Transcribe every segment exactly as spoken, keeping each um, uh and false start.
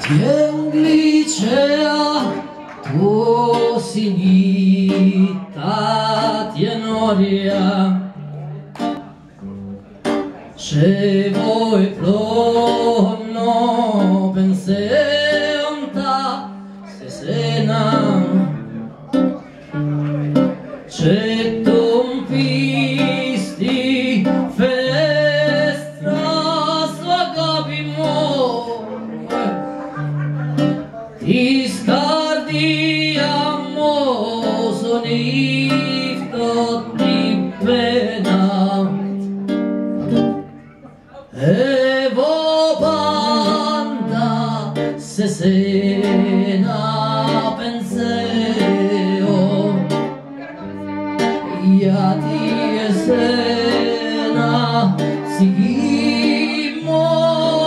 Jen licea tu sinita tienoria che voi plono penseonta se sena che tompisti festra svagabimo ti scardiamo sonifto di pena e vo banda se sena penseo ia ti esena sigimo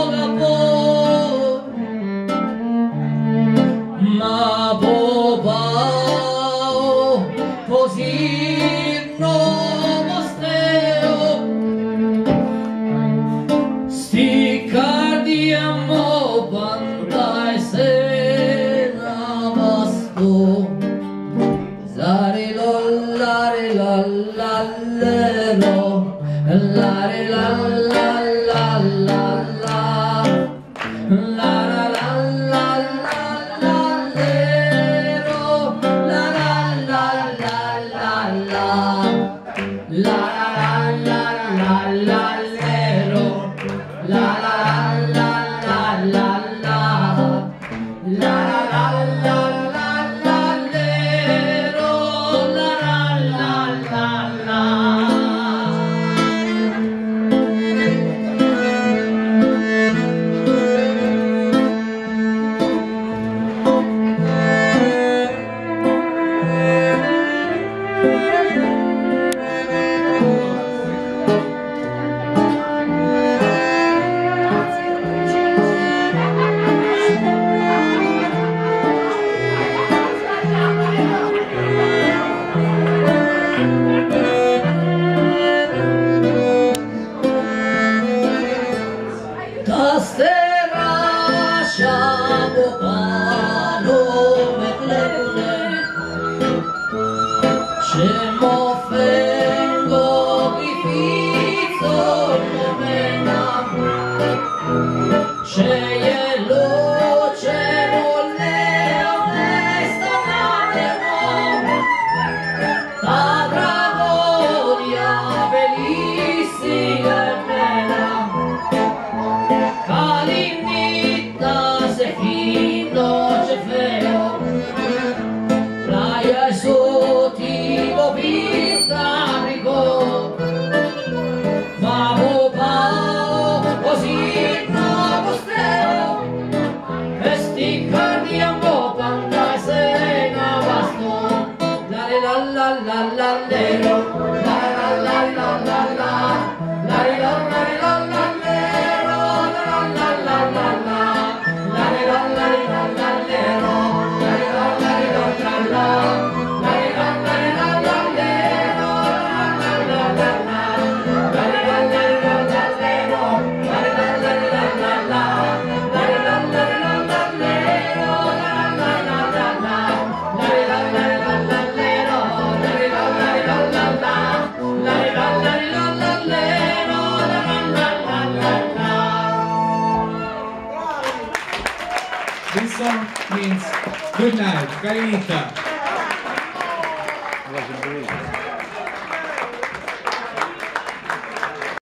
gabor ma bobao posir no mostreo sti cardiamo banda esena basto zare lollare lallallero lare lallallallalla la la la la lallallero la la la la la la la la la lallero la la la la la la la la la lallero la la la la Tastera shabo pano meklekune Shemo fengo gifizzo momena Sheye luce volleo nesta natemo Ta dragonia bellissima e bella Kalimnita se fino c'è feo Playa il suo tipo pitarico Ma bobao così no costreo E sti cardiamo quando se ne basto La la la la la lero La la la la la la La la la la la lero This song means good night, Kalinita.